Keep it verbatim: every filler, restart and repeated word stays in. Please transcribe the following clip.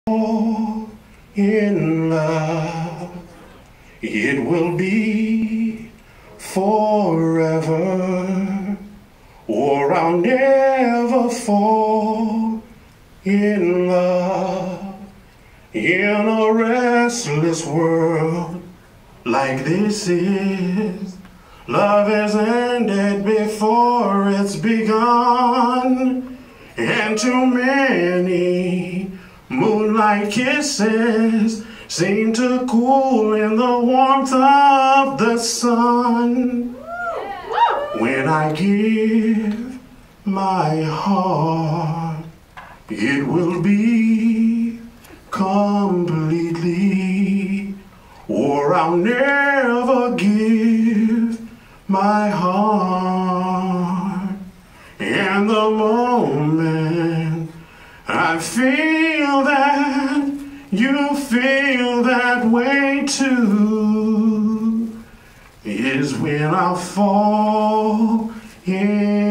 in love, it will be forever, or I'll never fall in love in a restless world like this is. Love has ended before it's begun, and too many moonlight kisses seem to cool in the warmth of the sun. When I give my heart, it will be completely, or I'll never give my heart. And the moment I feel that you feel that way too is when I fall in